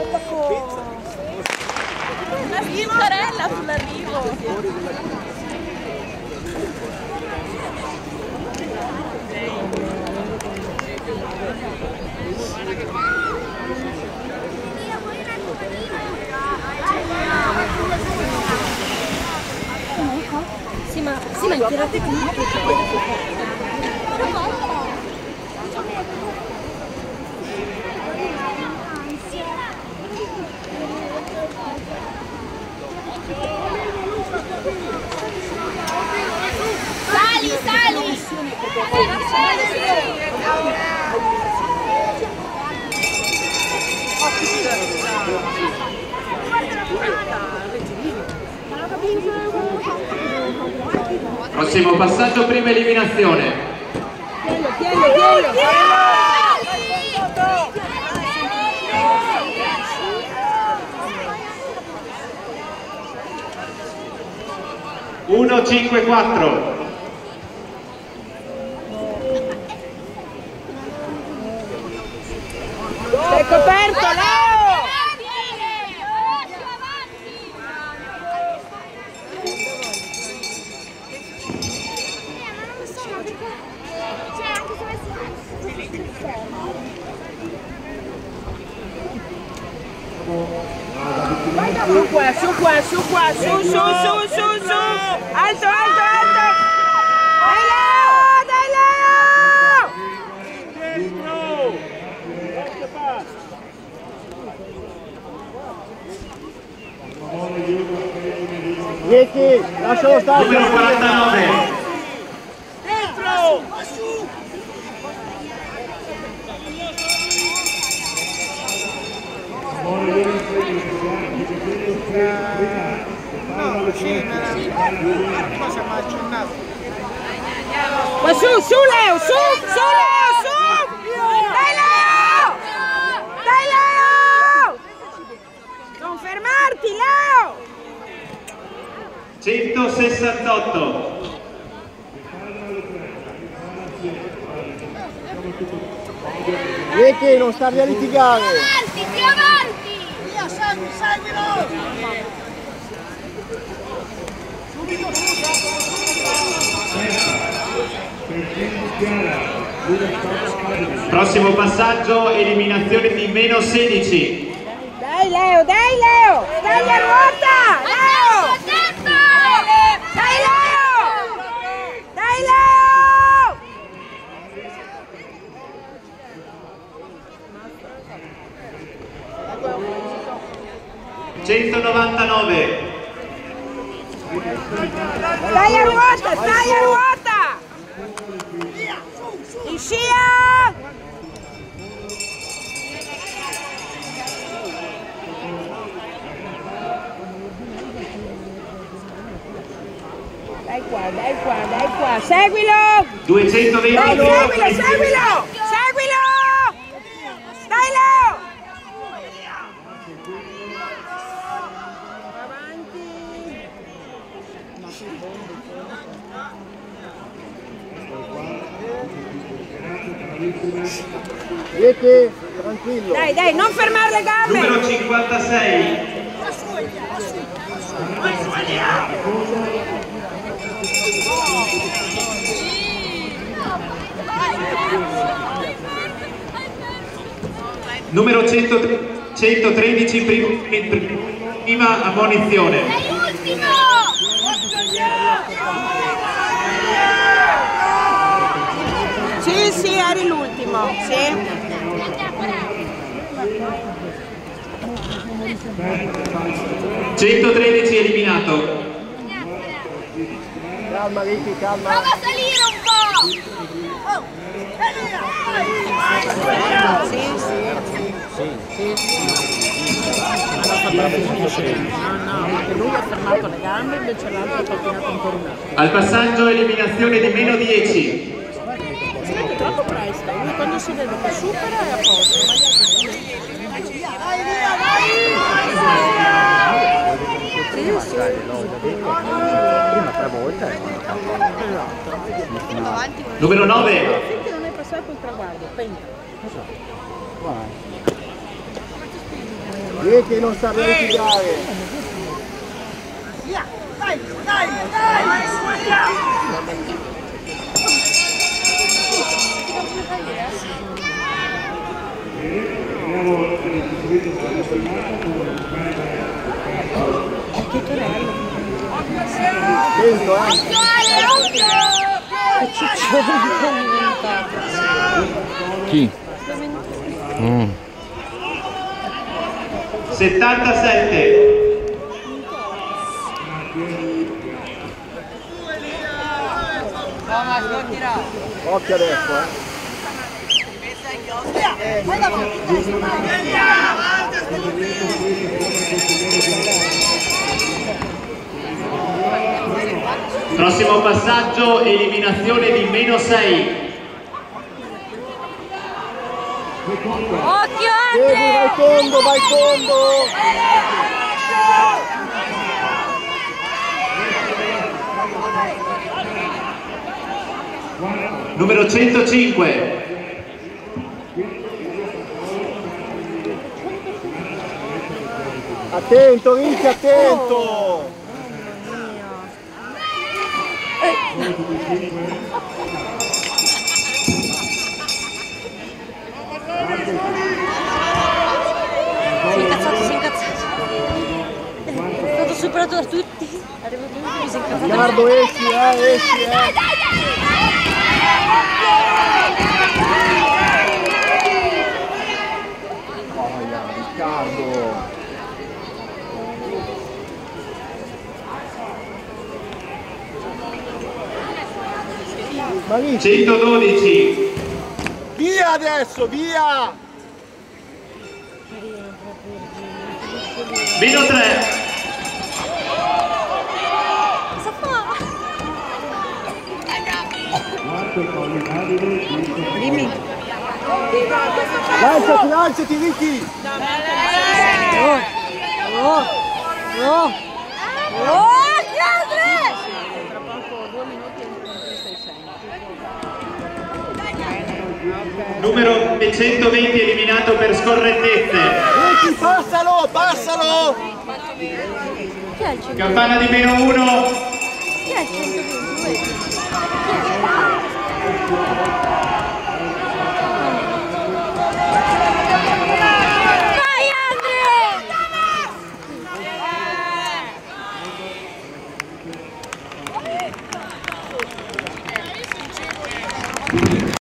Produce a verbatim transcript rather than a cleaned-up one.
Una spintarella sull'arrivo. Sì, ma sì, ma tirate qui. Sali, sali! Prossimo passaggio, prima eliminazione. Tienilo, tienilo, tienilo! uno cinque quattro. Sei coperto, Leo! Su qua, su qua, su qua, su, su, su, su, su! Alto, alto, alto! Dai Leo, dai Leo! Ricky, lascialo stare! Numero quarantanove. Dentro! No, sì, ma siamo accennati. Ma su, su Leo, su, su Leo, su! Dai Leo! Dai Leo! Non fermarti Leo! centosessantotto. Ricky, non stavi a litigare! Avanti, più avanti! Via, segui, seguilo! Prossimo passaggio, eliminazione di meno sedici. Dai Leo, dai Leo! Dai a ruota! Leo! Dai Leo! Dai Leo! centonovantanove. Stai a ruota, stai a ruota! In scia! Dai qua, dai qua, dai qua, seguilo! duecentoventi. Dai, seguilo, seguilo! Seguilo! Dai Leo! Ricky, tranquillo! Dai, dai, non fermare le gambe! Numero cinquantasei. Numero centotredici, prima ammonizione. Sei ultimo! Sì, sì, eri l'ultimo, sì. centotredici eliminato. Calma Ricky, calma! Prova a salire un po'! Oh, Sì, sì, No, no, perché lui ha fermato le gambe, invece l'altro ha tirato ancora un altro. Al passaggio eliminazione di meno dieci. È troppo presto, lui quando si vede che supera è a posto. Prima tre volte Numero nove. Finché non hai passato il traguardo, pensa. Rieti non sa verificare. Dai, dai, dai! Attento, eh. Chi? Mm. settantasette. Occhio adesso, eh. Prossimo passaggio, eliminazione di meno sei. Occhio Vieni, vai fondo, vai fondo. Numero centocinque. Attento, Ricci, attento. Si è incazzato, si è incazzato. È stato superato da tutti. Arriva lui, mi si è incazzato. Riccardo, esci, eh, esci, eh. Oh, Riccardo. Maricci, centododici. via adesso, via. Meno tre. Cosa fa? Dimmi. Lanciati, lanciati, Ricci. Oh, oh, oh. Oh, Chiandre! Tra poco due minuti entro in PlayStation. Numero centoventi eliminato per scorrettezze. Ricci, passalo, passalo. Chi è il centoventi? Campana di meno uno. Chi è il centoventi?